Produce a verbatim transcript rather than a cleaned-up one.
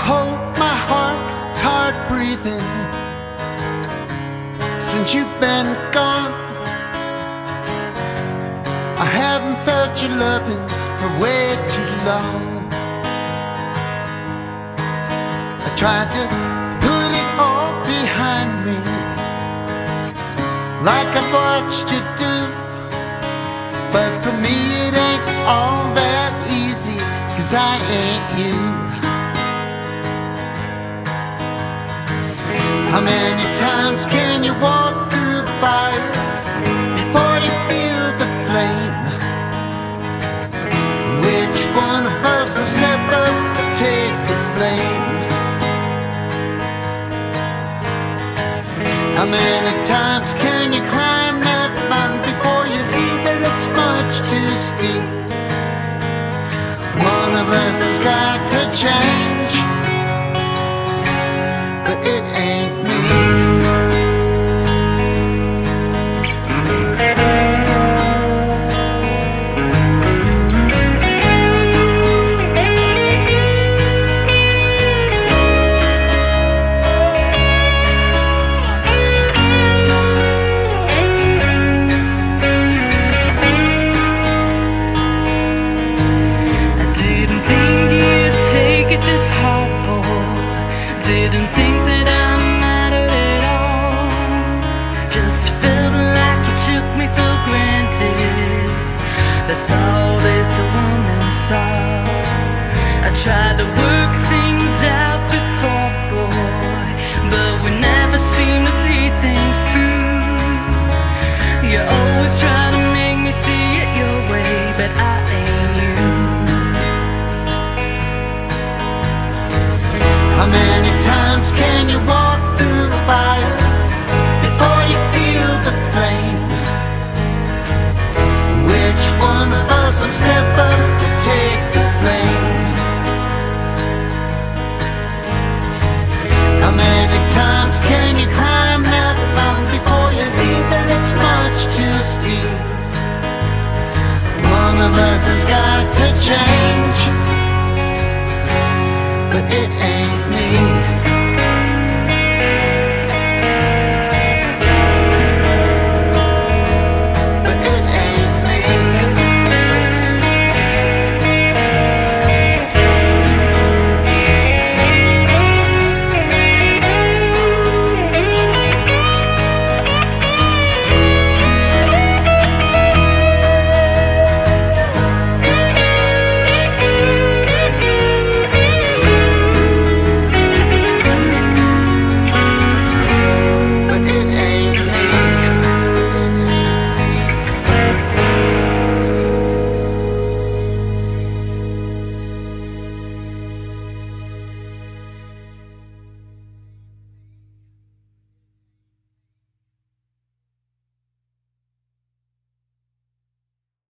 hold my heart, it's hard breathing since you've been gone. I haven't felt your loving for way too long. I tried to put it all behind me, like I've watched you do, but for me it ain't all that easy, 'cause I ain't you. How many times can you walk through fire before you feel the flame? Which one of us will step up to take the blame? How many times can you climb that mountain before you see that it's much too steep? One of us has got to change, but it ain't me. This hard, boy, didn't think that I mattered at all. Just felt like you took me for granted. That's all this woman saw. I tried to work things out before, boy, but we never seem to see things through. You always try to make me see it your way, but I ain't you. How many times can you walk through fire before you feel the flame? Which one of us will step up to take the blame? How many times can you climb that mountain before you see that it's much too steep? One of us has got to change, but it ain't